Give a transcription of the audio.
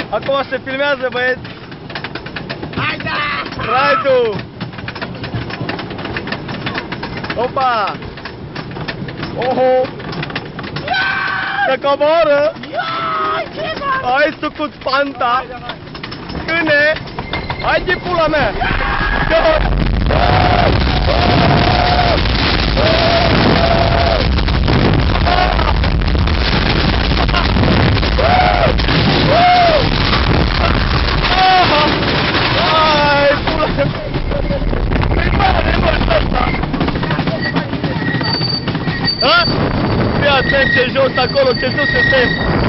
Acum se filmează, băieți. Haide! Raidu! Opa! Oho! Se coboară! Hai să cu spanta! Câine! Hai de pula mea! Fii atent ce jos acolo, ce sus este!